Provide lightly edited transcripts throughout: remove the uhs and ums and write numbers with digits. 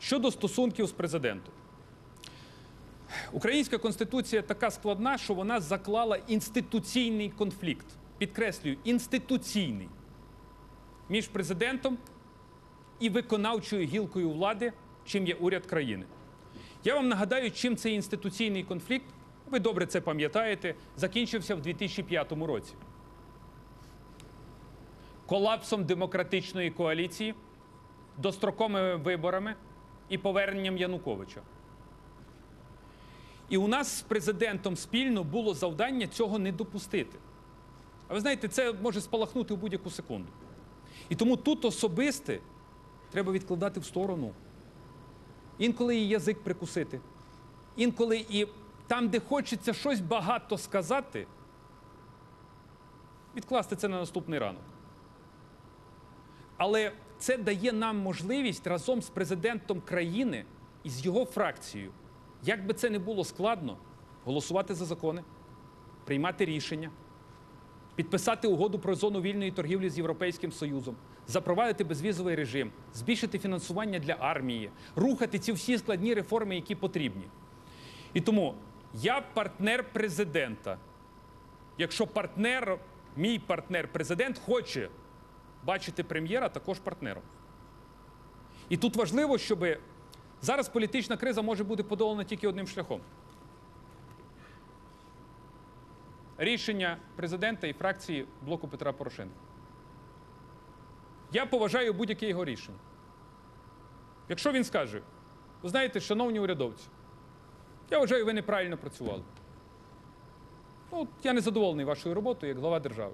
Щодо стосунків з президентом. Українська Конституція така складна, що вона заклала інституційний конфлікт. Підкреслюю, інституційний. Між президентом і виконавчою гілкою влади, чим є уряд країни. Я вам нагадаю, чим цей інституційний конфлікт, ви добре це пам'ятаєте, закінчився в 2005 році. Колапсом демократичної коаліції, достроковими виборами і поверненням Януковича. І у нас з президентом спільно було завдання цього не допустити. А ви знаєте, це може спалахнути в будь-яку секунду. І тому тут особисте треба відкладати в сторону. Інколи і язик прикусити. Інколи і там, де хочеться щось багато сказати, відкласти це на наступний ранок. Але це дає нам можливість разом з президентом країни і з його фракцією, як би це не було складно, голосувати за закони, приймати рішення, підписати угоду про зону вільної торгівлі з Європейським Союзом, запровадити безвізовий режим, збільшити фінансування для армії, рухати ці всі складні реформи, які потрібні. І тому я партнер президента. Якщо мій партнер-президент хоче бачити прем'єра також партнером. І тут важливо, щоб зараз політична криза може бути подолана тільки одним шляхом. Рішення президента і фракції блоку Петра Порошенка. Я поважаю будь-яке його рішення. Якщо він скаже, ви знаєте, шановні урядовці, я вважаю, ви неправильно працювали. Я не задоволений вашою роботою як глава держави.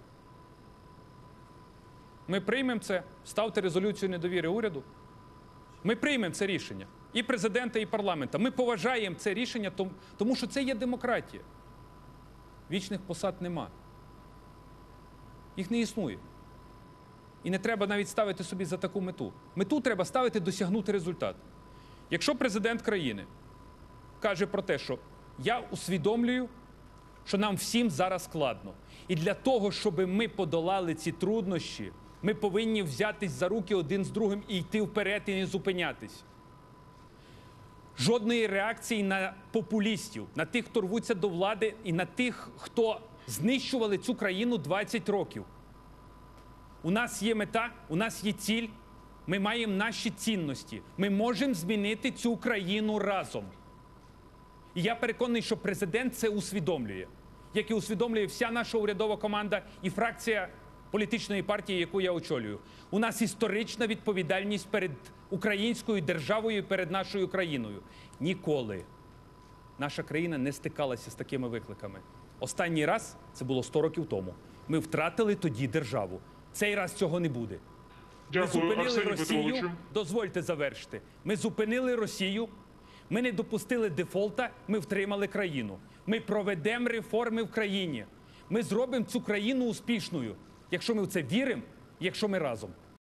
Ми приймемо це, ставте резолюцію недовіри уряду. Ми приймемо це рішення. І президента, і парламента. Ми поважаємо це рішення, тому що це є демократія. Вічних посад нема. Їх не існує. І не треба навіть ставити собі за таку мету. Мету треба ставити досягнути результат. Якщо президент країни каже про те, що я усвідомлюю, що нам всім зараз складно. І для того, щоб ми подолали ці труднощі, ми повинні взятись за руки один з другим і йти вперед і не зупинятись. Жодної реакції на популістів, на тих, хто рвуться до влади, і на тих, хто знищували цю країну 20 років. У нас є мета, у нас є ціль, ми маємо наші цінності. Ми можемо змінити цю країну разом. І я переконаний, що президент це усвідомлює. Як і усвідомлює вся наша урядова команда і фракція політичної партії, яку я очолюю. У нас історична відповідальність перед українською державою і перед нашою країною. Ніколи наша країна не стикалася з такими викликами. Останній раз це було 100 років тому. Ми втратили тоді державу. Цей раз цього не буде. Дякую, ми зупинили Арсенію Росію. Петровичу. Дозвольте завершити. Ми зупинили Росію. Ми не допустили дефолта, ми втримали країну. Ми проведемо реформи в країні. Ми зробимо цю країну успішною, якщо ми в це віримо, якщо ми разом.